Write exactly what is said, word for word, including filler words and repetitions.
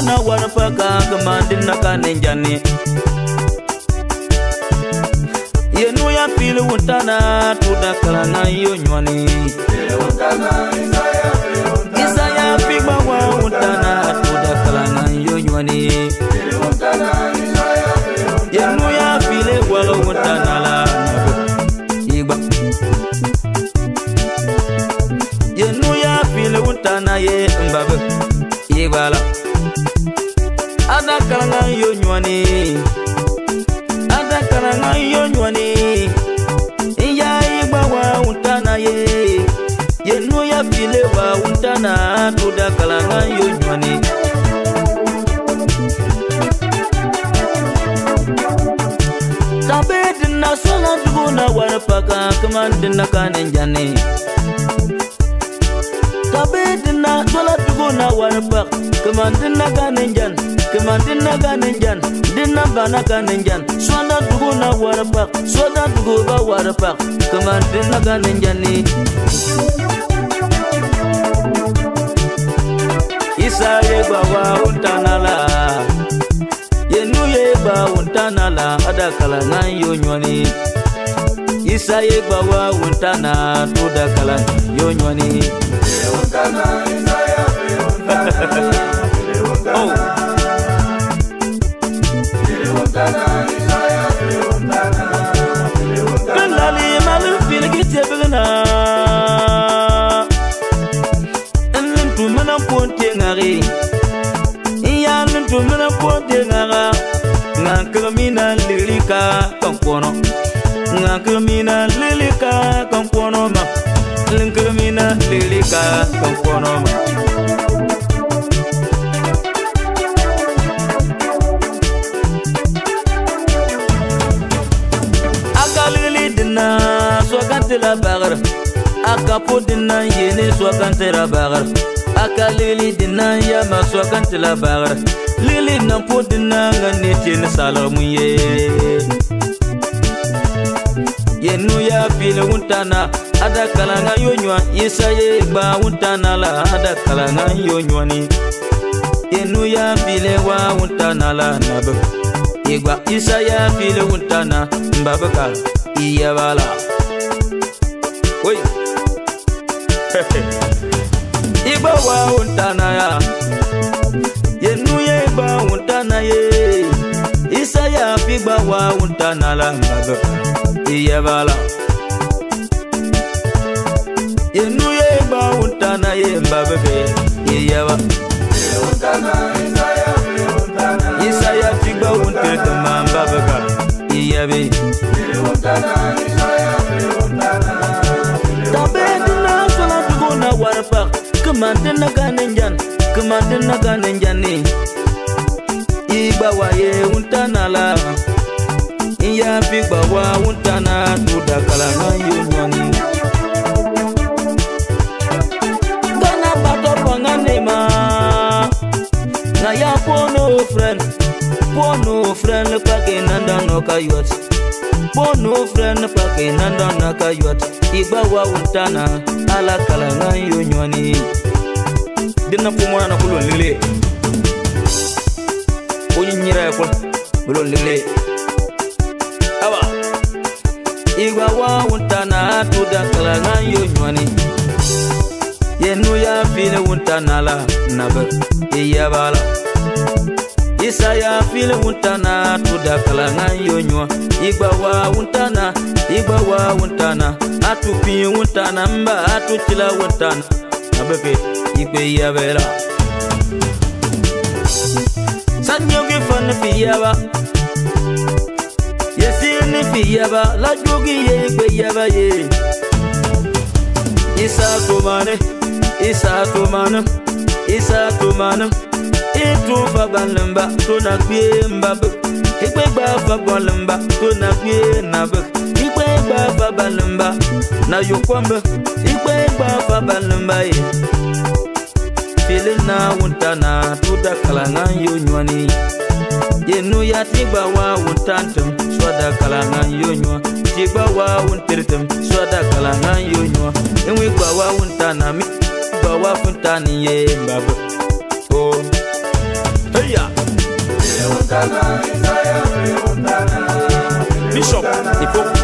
na warpaka kamandin na kanenjani yenu ya pili wuntana tuda kalanga yonywani Isaya pigwa wa wuntana tuda kalanga yonywani yenu ya pili wala wuntana la igba yenu ya pili wuntana ye mbabe ibala ada kalanga yonywani ada kalanga yonywani iya igba wa wuntana ye yenu ya pili wa wuntana tuda kalanga yonywani tabedina sola duguna warpaka kamandina kanenjani tabedina sola duguna warpak kamandina kanenjan kamandina kanenjan dinna bana kanenjan sola duguna warpak sola duguba warpak kamandina kanenjani isa yeba wa untanala yenu yeba untanala ada kalanga yonywani isa yeba wa untana tuda kalanga yonywani oh Lali malu fil kitebna enlin tu mana ponte ngari iya lin tu mana ponte ngara ngakramina lirika kampono ngakramina lirika kampono ma ngakramina lirika kampono ma la bagar akapo dinna yene swakante la bagar akalili dinna ya ma swakante la bagar lili na po dinna ngani tin salamuye yenu ya file wuntana ada kalanga yonywa isaye ba wuntana la ada kalanga yonywani yenu ya file wa wuntana la nabe igba isaya file wuntana mbabaka iya bala Oi, iba wa untana ya, yenu ye iba untana ye, isa ya pigba wa untana la mbabe, iya bala. Yenu ye iba untana ye mbabe be, iya ba. Isa ya pigba untete ma mbabe ka, iya be. Tabedina sola duguna warpak kamandina kanenjan kamandina kanenjani igba wa ye untana la iya pigba wa untana tuda kalanga yonywani kana bato pangane ma na ya pono friend pono friend le pake nanda no kayot pono friend pake nanda no kayot igba wa untana ala kalanga yonywani dinna pomona na kulon lile onyi nyira ya kon kulon lile aba igba wa untana tuda kalanga yonywani yenu ya file untana la nabe iya bala isa ya file untana tuda kalanga yonywa igba wa untana igba wa untana atupi untana mba atutila untana abebe igbe yabela sanyogi fan fiyaba yesini fiyaba la jogi ye igbe yaba ye isa tumane isa tumane isa tumane itu fabalamba tuna kwe mbabe igbe gba fabalamba tuna kwe nabe igbe gba fabalamba na yokwamba igbe gba fabalamba ye filina wuntana tuda kalanga yonywani yenu ya tigba wa wuntantum swada kalanga yonywa tigba wa wuntirtum swada kalanga yonywa enwi gba wa wuntana mi gba wa funtani ye mbabe oh hey Bishop, il faut